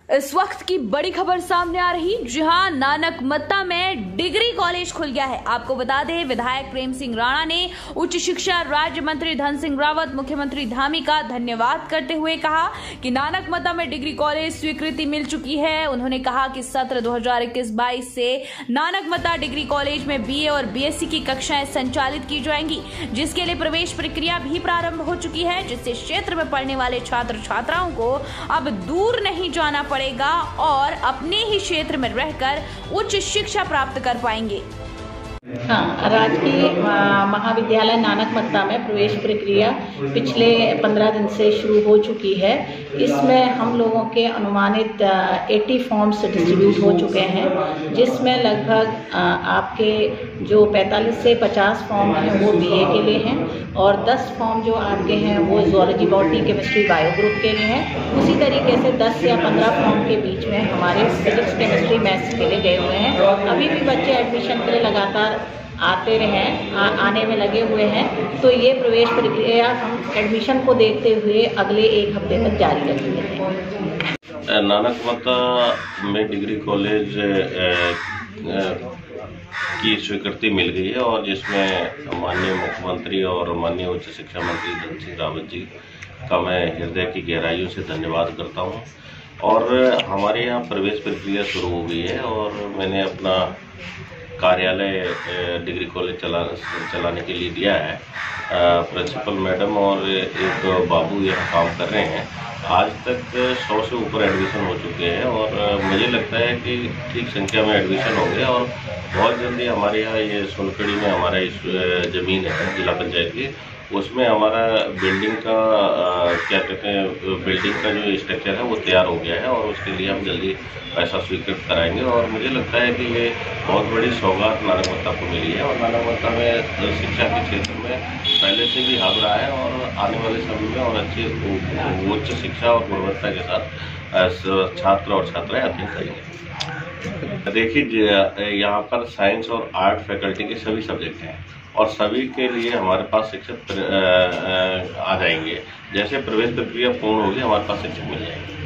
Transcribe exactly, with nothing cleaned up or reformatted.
इस वक्त की बड़ी खबर सामने आ रही, जी हां, नानकमत्ता में डिग्री कॉलेज खुल गया है। आपको बता दें, विधायक प्रेम सिंह राणा ने उच्च शिक्षा राज्य मंत्री धन सिंह रावत, मुख्यमंत्री धामी का धन्यवाद करते हुए कहा कि नानकमत्ता में डिग्री कॉलेज स्वीकृति मिल चुकी है। उन्होंने कहा कि सत्र दो हजार इक्कीस बाईस से नानकमत्ता डिग्री कॉलेज में बीए और बीएससी की कक्षाएं संचालित की जाएंगी, जिसके लिए प्रवेश प्रक्रिया भी प्रारंभ हो चुकी है, जिससे क्षेत्र में पढ़ने वाले छात्र छात्राओं को अब दूर नहीं जाना पड़ेगा और अपने ही क्षेत्र में रहकर उच्च शिक्षा प्राप्त कर पाएंगे। हाँ, राजकीय महाविद्यालय नानकमत्ता में प्रवेश प्रक्रिया पिछले पंद्रह दिन से शुरू हो चुकी है। इसमें हम लोगों के अनुमानित अस्सी फॉर्म्स डिस्ट्रीब्यूट हो चुके हैं, जिसमें लगभग आपके जो पैंतालीस से पचास फॉर्म हैं वो बीए के लिए हैं और दस फॉर्म जो आपके हैं वो zoology, botany, chemistry, bio group के लिए हैं। उसी तरीके से दस या पंद्रह फॉर्म के बीच में हमारे फिजिक्स, केमिस्ट्री, मैथ्स के लिए गए हुए हैं। अभी भी बच्चे एडमिशन के लिए लगातार आते रहे आ, आने में लगे हुए हैं। तो ये प्रवेश प्रक्रिया हम एडमिशन को देखते हुए अगले एक हफ्ते तक जारी रखेंगे। नानकमत्ता में डिग्री कॉलेज की स्वीकृति मिल गई है और जिसमें माननीय मुख्यमंत्री और माननीय उच्च शिक्षा मंत्री धन सिंह रावत जी का मैं हृदय की गहराइयों से धन्यवाद करता हूं। और हमारे यहाँ प्रवेश प्रक्रिया शुरू हो गई है और मैंने अपना कार्यालय डिग्री कॉलेज चला चलाने के लिए दिया है। प्रिंसिपल मैडम और एक बाबू यहाँ काम कर रहे हैं। आज तक सौ से ऊपर एडमिशन हो चुके हैं और मुझे लगता है कि ठीक संख्या में एडमिशन होंगे और बहुत जल्दी हमारे यहाँ ये सोनखड़ी में हमारा इस ज़मीन है जिला पंचायत की, उसमें हमारा बिल्डिंग का क्या कहते हैं बिल्डिंग का जो स्ट्रक्चर है वो तैयार हो गया है और उसके लिए हम जल्दी पैसा स्वीकृत कराएंगे। और मुझे लगता है कि ये बहुत बड़ी सौगात नानकमत्ता को मिली है और नानकमत्ता में शिक्षा के क्षेत्र में पहले से भी हब रहा है और आने वाले समय में और अच्छी उच्च शिक्षा और गुणवत्ता के साथ छात्र और छात्राएं अध्ययन करेंगे। देखिए, यहाँ पर साइंस और आर्ट फैकल्टी के सभी सब्जेक्ट हैं और सभी के लिए हमारे पास शिक्षक आ जाएंगे। जैसे प्रवेश प्रक्रिया पूर्ण होगी हमारे पास शिक्षक मिल जाएंगे।